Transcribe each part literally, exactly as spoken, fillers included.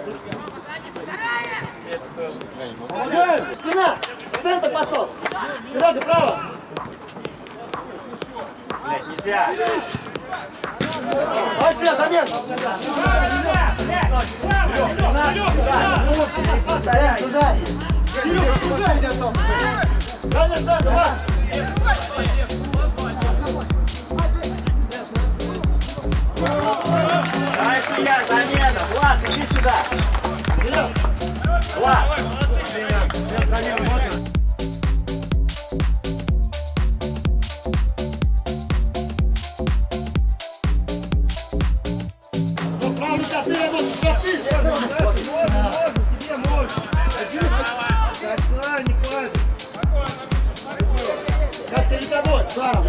Спина! В центр пошел! Серега, право! Блядь, нельзя! Вообще, замес! Даня, стой, давай! Дай меня, замена! Влад, иди сюда! Влад! Как перед тобой, Сара!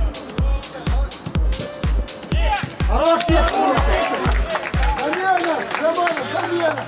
Хорош, нет! Замена! Замена! Замена!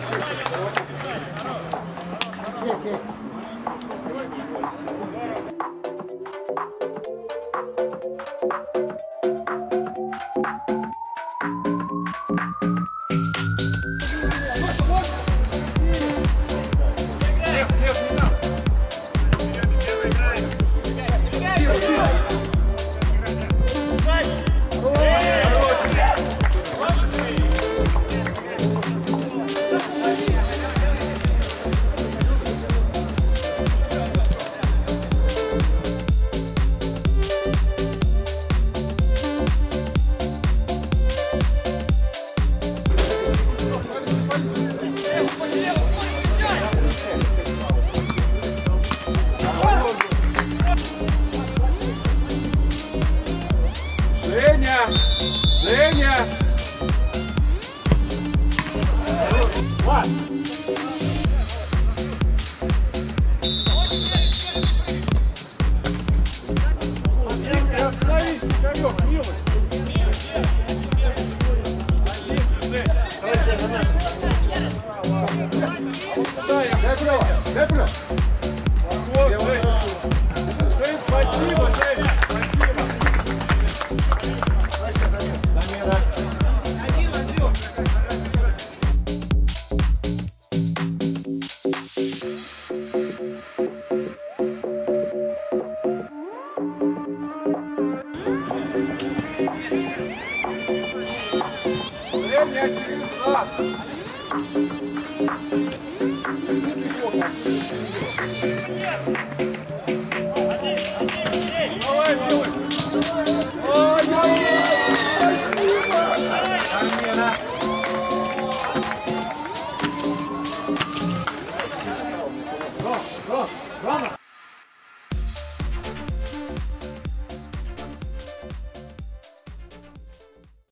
Женя! Женя! Влад! Остановись, Игорек, милый! Дай право, дай право! Вот, Жень, спасибо, Жень! Время через раз!